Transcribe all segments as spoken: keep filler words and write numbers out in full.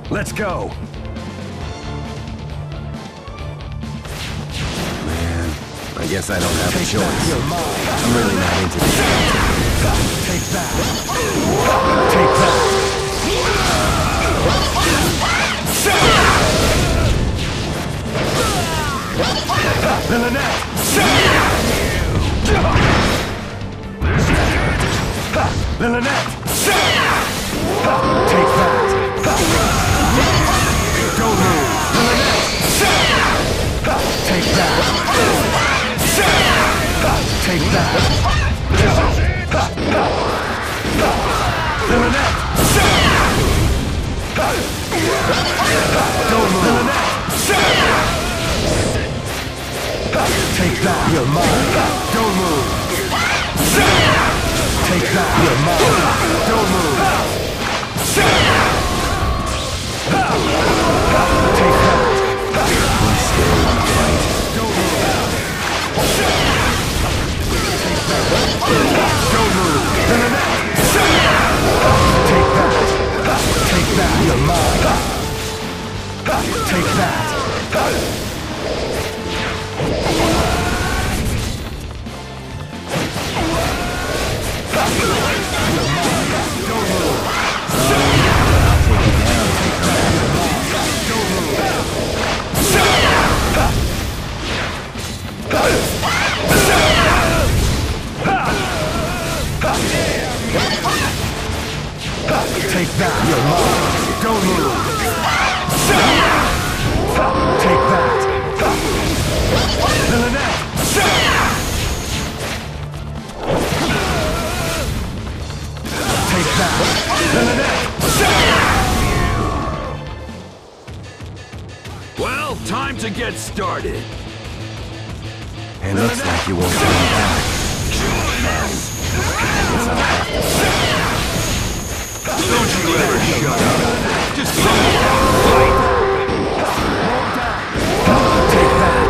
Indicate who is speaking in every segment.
Speaker 1: Let's go! Man, I guess I don't have a choice. I'm really not into this.
Speaker 2: Take that! Take that! Lynette! Lynette! Take that! Don't move! Lynette! Take that! Take that! Lynette! Don't move! Lynette! Take that! You're mine! Don't move! Take that! You're mine! Don't move! Take that!
Speaker 1: Please stay and fight.
Speaker 2: Don't move! Take that! Don't move! Take that! Take that! You're mine! Take that! Take that! You're mine! Don't move! Take that! Lynette! Take that! Lynette!
Speaker 3: Well, time to get started.
Speaker 1: It looks like you won't turn back.
Speaker 3: Don't you ever shut up. Just come on, fight.
Speaker 2: Take that!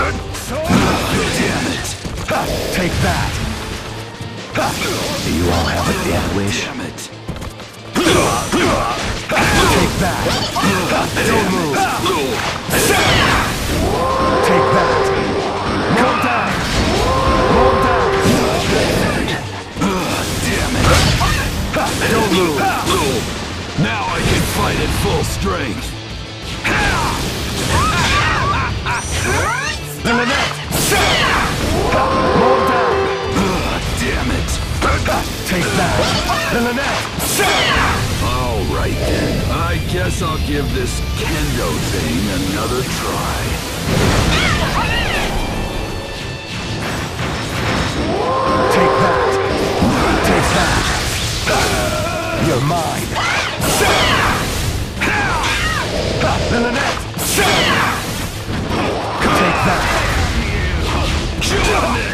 Speaker 3: Damn it.
Speaker 2: Take that!
Speaker 1: Do you all have a death wish?
Speaker 3: Damn it.
Speaker 2: Take that! Don't move! Take that! Roll down! Roll down!
Speaker 3: Damn it.
Speaker 2: Don't move!
Speaker 3: Now I can fight at full strength.
Speaker 2: Lynette! Roll down!
Speaker 3: Damn it.
Speaker 2: Take that! Lynette!
Speaker 3: All right then. I guess I'll give this kendo thing another try.
Speaker 2: Take that! Take that! You're mine! Lynette! Take that! Take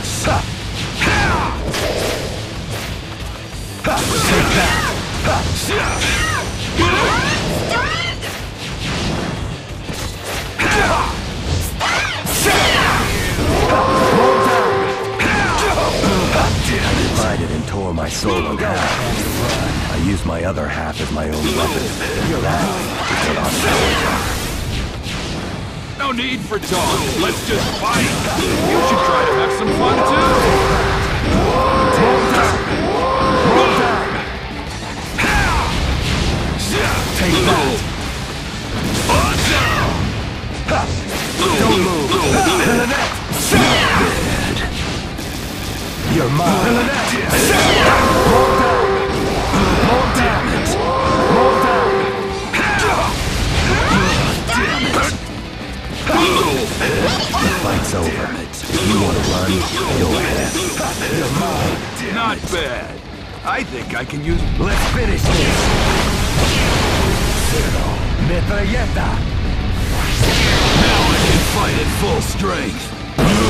Speaker 2: that! Roll down!
Speaker 1: Divided and tore my soul in half. I used my other half as my own weapon. That is what I'm going.
Speaker 3: No need for talk. Let's just fight. You should try to have some fun too.
Speaker 2: Roll down! Roll down! Take that! Don't move! Lynette! You're mine! Lynette! Roll down! Roll down! Roll down!
Speaker 1: The fight's over. If you want to run, go ahead.
Speaker 2: You're mine!
Speaker 3: Not bad. I think I can use...
Speaker 2: Let's finish this! Cyrano, metralleta!
Speaker 3: Now I can fight at full strength.